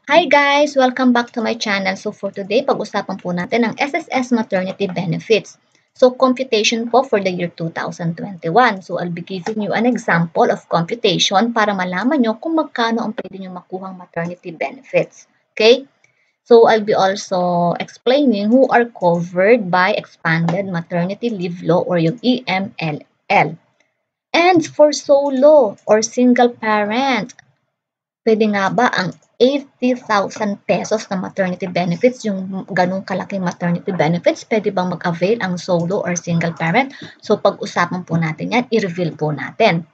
Hi guys! Welcome back to my channel. So for today, pag-usapan po natin ang SSS maternity benefits. So computation po for the year 2021. So I'll be giving you an example of computation para malaman nyo kung magkano ang pwede nyo makuhang maternity benefits. Okay? So I'll be also explaining who are covered by expanded maternity leave law or yung EMLL. And for solo or single parent, pwede nga ba ang 80,000 pesos na maternity benefits, yung ganung kalaking maternity benefits, pwede bang mag-avail ang solo or single parent? So pag-usapan po natin yan, i-reveal po natin.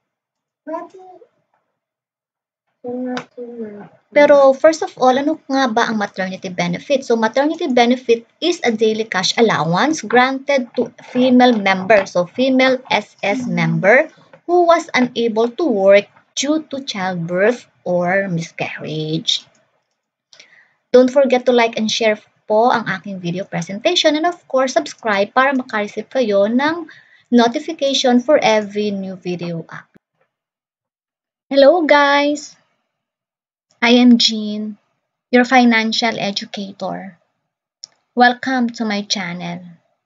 Pero first of all, ano nga ba ang maternity benefit? So maternity benefit is a daily cash allowance granted to female member, so female SS member who was unable to work due to childbirth or miscarriage. Don't forget to like and share po ang aking video presentation and of course, subscribe para makareceive kayo ng notification for every new video up. Hello guys! I am Jean, your financial educator. Welcome to my channel.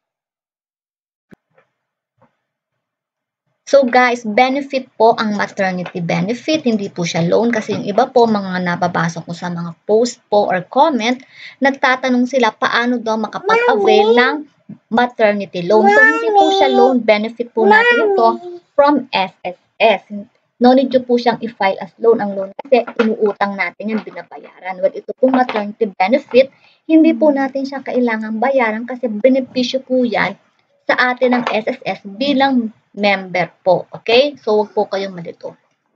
So guys, benefit po ang maternity benefit, hindi po siya loan kasi yung iba po mga nababasa ko sa mga post po or comment, nagtatanong sila paano daw makapag-avail ng maternity loan. So hindi po siya loan, benefit po natin ito from SSS. No need nyo po siyang i-file as loan. Ang loan kasi inuutang natin yung binabayaran. Well, ito pong maternity benefit, hindi po natin siya kailangang bayaran kasi benepisyo po yan sa atin ng SSS bilang member po. Okay? So, huwag po kayong malito.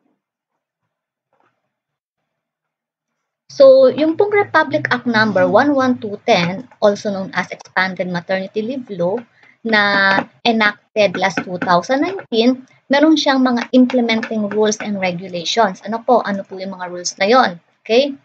So, yung pong Republic Act number 11210, also known as Expanded Maternity Leave Law, na enacted last 2019, meron siyang mga implementing rules and regulations. Ano po yung mga rules na yon? Okay?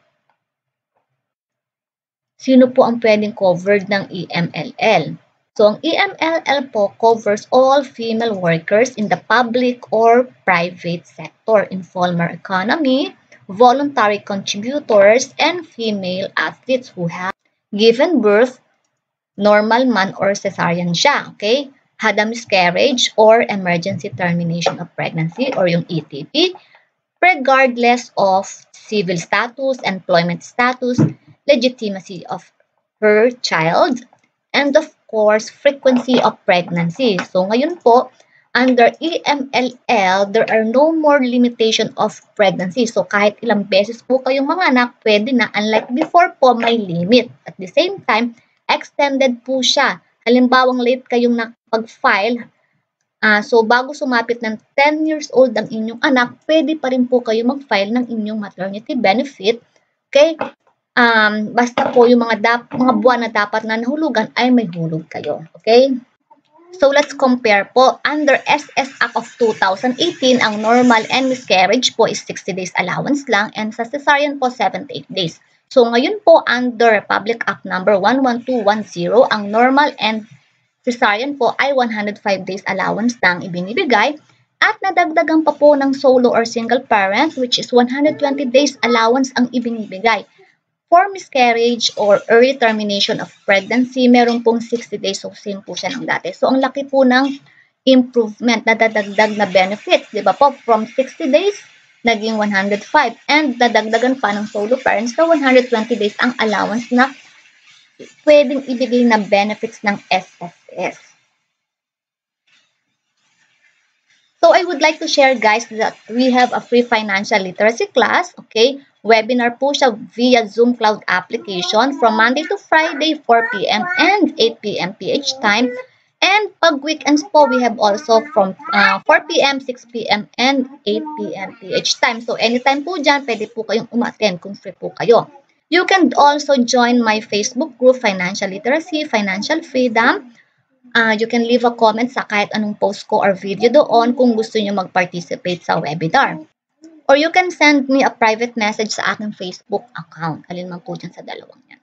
Sino po ang pwedeng covered ng EMLL? So, ang EMLL po covers all female workers in the public or private sector, informal economy, voluntary contributors, and female athletes who have given birth, normal man or cesarean siya, okay? Had a miscarriage or emergency termination of pregnancy or yung ETP, regardless of civil status, employment status, legitimacy of her child, and of course, frequency of pregnancy. So ngayon po, under EMLL, there are no more limitation of pregnancy. So kahit ilang beses po kayong manganak, pwede na. Unlike before po, may limit. At the same time, extended po siya. Halimbawang late kayong nakapag-file, so bago sumapit ng 10 years old ang inyong anak, pwede pa rin po kayo mag-file ng inyong maternity benefit. Okay? Basta po yung mga buwan na dapat na nahulugan ay may hulog kayo. Okay? So, let's compare po. Under SS Act of 2018, ang normal and miscarriage po is 60 days allowance lang and sa cesarean po 78 days. So, ngayon po under Public Act number 11210, ang normal and cesarean po ay 105 days allowance lang ibinibigay at nadagdagan pa po ng solo or single parent which is 120 days allowance ang ibinibigay. For miscarriage or early termination of pregnancy, meron pong 60 days, so same po siya ng dati. So, ang laki po ng improvement na dadagdag na benefits, di ba po? From 60 days, naging 105. And dadagdagan pa ng solo parents na 120 days ang allowance na pwedeng ibigay na benefits ng SSS. So, I would like to share guys that we have a free financial literacy class, okay? Webinar po siya via Zoom Cloud application from Monday to Friday, 4 p.m. and 8 p.m. PH time. And pag weekends po, we have also from 4 p.m., 6 p.m. and 8 p.m. PH time. So, anytime po dyan, pwede po kayong umattend kung free po kayo. You can also join my Facebook group, Financial Literacy, Financial Freedom. You can leave a comment sa kahit anong post ko or video doon kung gusto nyo mag-participate sa webinar. Or you can send me a private message sa aking Facebook account. Alin man po dyan sa dalawang yan.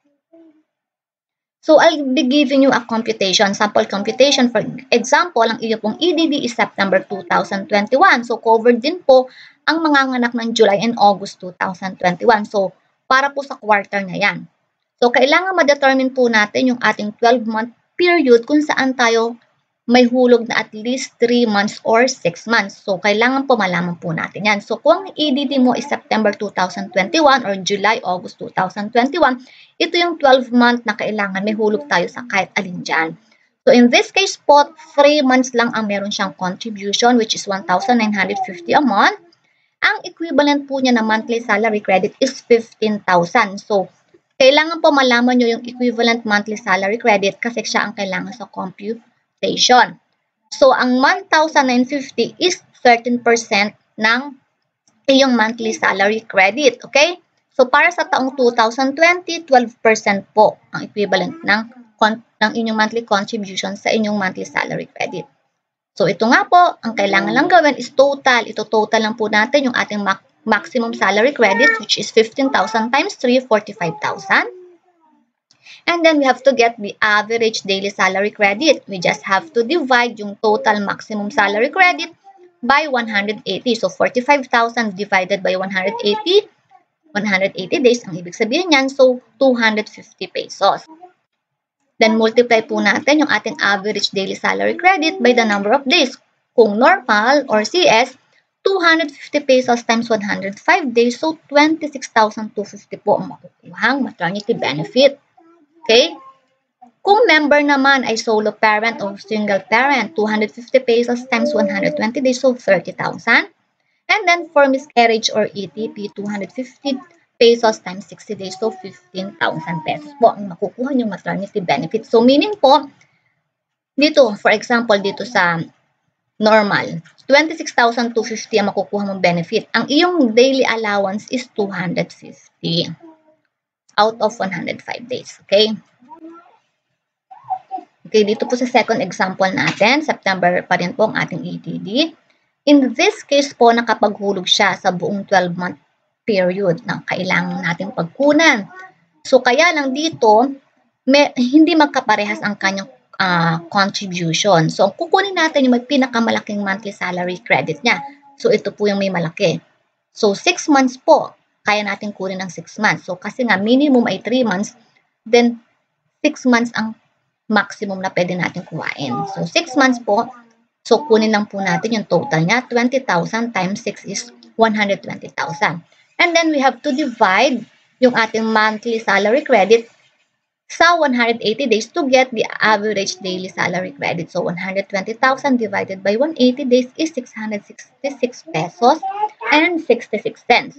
So, I'll be giving you a computation, sample computation. For example, ang iyo pong EDD is September 2021. So, covered din po ang manganganak ng July and August 2021. So, para po sa quarter na yan. So, kailangan ma-determine po natin yung ating 12-month period kung saan tayo may hulog na at least 3 months or 6 months. So, kailangan po malaman po natin yan. So, kung ang EDD mo is September 2021 or July, August 2021, ito yung 12-month na kailangan may hulog tayo sa kahit alin dyan. So, in this case po, 3 months lang ang meron siyang contribution, which is 1,950 a month. Ang equivalent po niya na monthly salary credit is 15,000. So, kailangan po malaman nyo yung equivalent monthly salary credit kasi siya ang kailangan sa computation. So, ang 1,950 is 13% ng iyong monthly salary credit. Okay? So, para sa taong 2020, 12% po ang equivalent ng inyong monthly contribution sa inyong monthly salary credit. So, ito nga po, ang kailangan lang gawin is total. Ito total lang po natin yung ating maximum salary credit, which is 15,000 times 3, 45,000. And then, we have to get the average daily salary credit. We just have to divide yung total maximum salary credit by 180. So, 45,000 divided by 180. 180 days, ang ibig sabihin yan, so 250 pesos. Then, multiply po natin yung ating average daily salary credit by the number of days. Kung normal or CS, 250 pesos times 105 days, so 26,250 po ang makukuhang maternity benefit. Okay? Kung member naman ay solo parent or single parent, 250 pesos times 120 days, so 30,000. And then, for miscarriage or ETP, 250 pesos times 60 days, so 15,000 pesos po ang makukuha yung maternity benefit. So, meaning po, dito, for example, dito sa normal, 26,250 ang makukuha mong benefit. Ang iyong daily allowance is 250 out of 105 days. Okay? Okay, dito po sa second example natin, September pa rin po ang ating ETD. In this case po, nakapaghulog siya sa buong 12-month period na kailangan nating pagkunan. So, kaya lang dito, hindi magkaparehas ang kanyang contribution. So, kukunin natin yung may pinakamalaking monthly salary credit niya. So, ito po yung may malaki. So, 6 months po, kaya natin kunin ng 6 months. So, kasi nga, minimum ay 3 months, then 6 months ang maximum na pwede natin kuhain. So, 6 months po, so kunin lang po natin yung total niya. 20,000 times 6 is 120,000. And then, we have to divide yung ating monthly salary credit sa 180 days to get the average daily salary credit. So, 120,000 divided by 180 days is 666 pesos and 66 cents.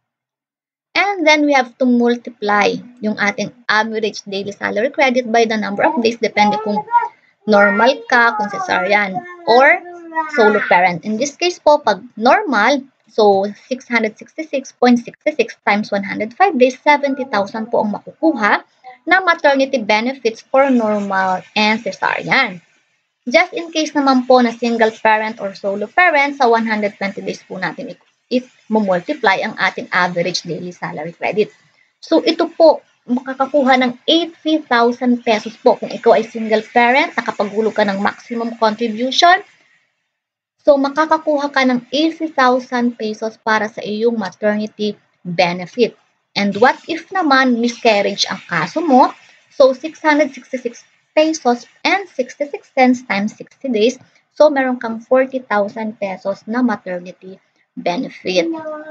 And then, we have to multiply yung ating average daily salary credit by the number of days, depende kung normal ka, kung cesarean, or solo parent. In this case po, pag normal, so 666.66 times 105 days, 70,000 po ang makukuha na maternity benefits for normal and cesarean. Just in case naman po na single parent or solo parent, sa 120 days po natin i-multiply ang ating average daily salary credit. So, ito po, makakakuha ng 80,000 pesos po kung ikaw ay single parent, nakapaghulog ka ng maximum contribution. So, makakakuha ka ng 80,000 pesos para sa iyong maternity benefit. And what if naman miscarriage ang kaso mo? So, 666 pesos and 66 cents times 60 days. So, meron kang 40,000 pesos na maternity benefit.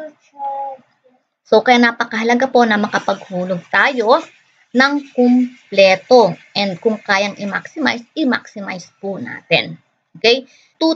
So, kaya napakahalaga po na makapaghulog tayo ng kumpleto. And kung kayang i-maximize po natin. Okay?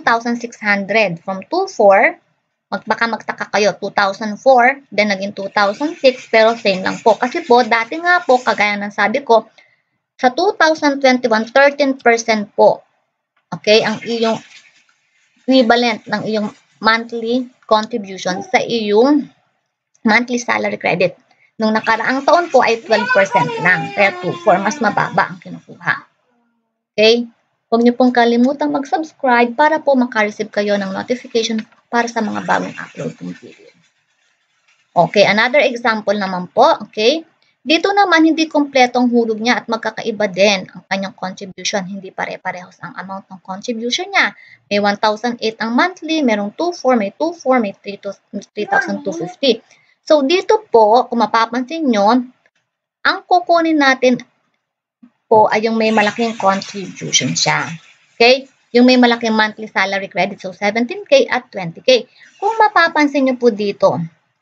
2,600 from 2,400. Baka magtaka kayo, 2004, then naging 2006, pero same lang po. Kasi po, dati nga po, kagaya ng sabi ko, sa 2021, 13% po. Okay? Ang iyong equivalent ng iyong monthly contribution sa iyong monthly salary credit. Nung nakaraang taon po ay 12% lang. Kaya 2,4, mas mababa ang kinukuha. Okay? Huwag niyo pong kalimutang mag-subscribe para po makareceive kayo ng notification para sa mga bagong upload kong video. Okay, another example naman po, okay? Dito naman, hindi kompletong hulog niya at magkakaiba din ang kanyang contribution. Hindi pare-parehos ang amount ng contribution niya. May 1,008 ang monthly, merong 2,400, may 2,400, may 3,250. So, dito po, kung mapapansin nyo, ang kukunin natin po ay yung may malaking contribution siya. Okay? Yung may malaking monthly salary credit. So, 17K at 20K. Kung mapapansin nyo po dito,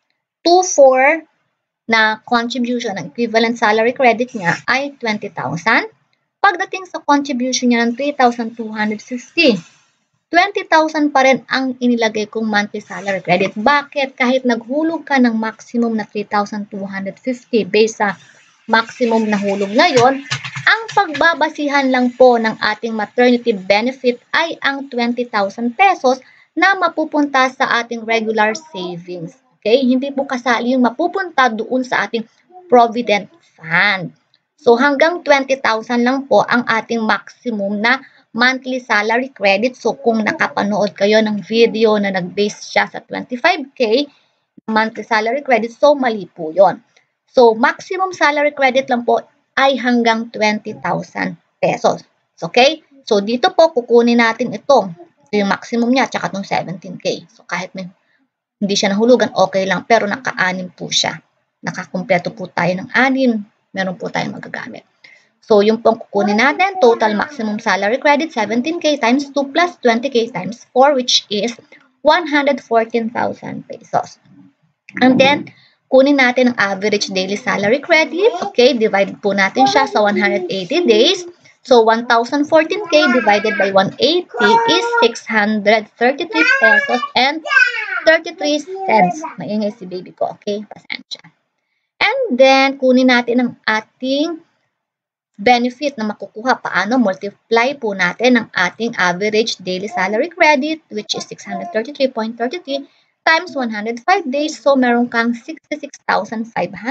2,400 na contribution ng equivalent salary credit niya ay 20,000. Pagdating sa contribution niya ng 3,250, 20,000 pa rin ang inilagay kong monthly salary credit. Bakit? Kahit naghulog ka ng maximum na 3,250 based sa maximum na hulog ngayon, ang pagbabasihan lang po ng ating maternity benefit ay ang 20,000 pesos na mapupunta sa ating regular savings. Okay? Hindi po kasali yung mapupunta doon sa ating provident fund. So hanggang 20,000 lang po ang ating maximum na monthly salary credit. So kung nakapanood kayo ng video na nag-base siya sa 25K monthly salary credit, so mali po yon. So maximum salary credit lang po ay hanggang 20,000 pesos. Okay? So dito po kukunin natin ito. Ito yung maximum niya tsaka itong 17K. So kahit hindi siya nahulugan, okay lang. Pero naka-anim po siya. Nakakumpleto po tayo ng 6. Meron po tayong magagamit. So, yung pong kukunin natin, total maximum salary credit, 17K times 2 plus 20K times 4, which is 114,000 pesos. And then, kunin natin ang average daily salary credit. Okay, divide po natin siya sa 180 days. So, 1,014K divided by 180 is 633 pesos and 33 cents. Maingay si baby ko. Okay, pasensya. And then, kunin natin ang ating benefit na makukuha. Paano? Multiply po natin ang ating average daily salary credit, which is 633.33 times 105 days. So, meron kang 66,500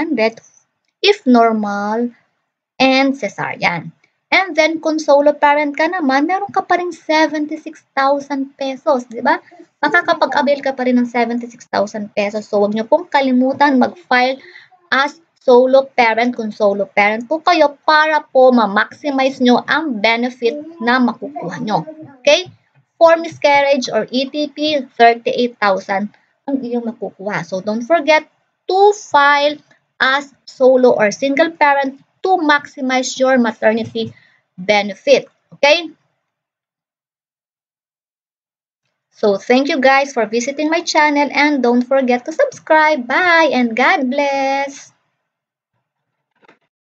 if normal and cesarean. And then, kung solo parent ka naman, meron ka pa rin 76,000 pesos, di ba? Makakapag-avail ka pa rin ng 76,000 pesos. So, huwag nyo pong kalimutan mag-file as solo parent kung solo parent po kayo para po ma-maximize nyo ang benefit na makukuha nyo. Okay? For miscarriage or ETP, 38,000 ang iyong makukuha. So, don't forget to file as solo or single parent to maximize your maternity benefit. Okay? So, thank you guys for visiting my channel and don't forget to subscribe. Bye and God bless!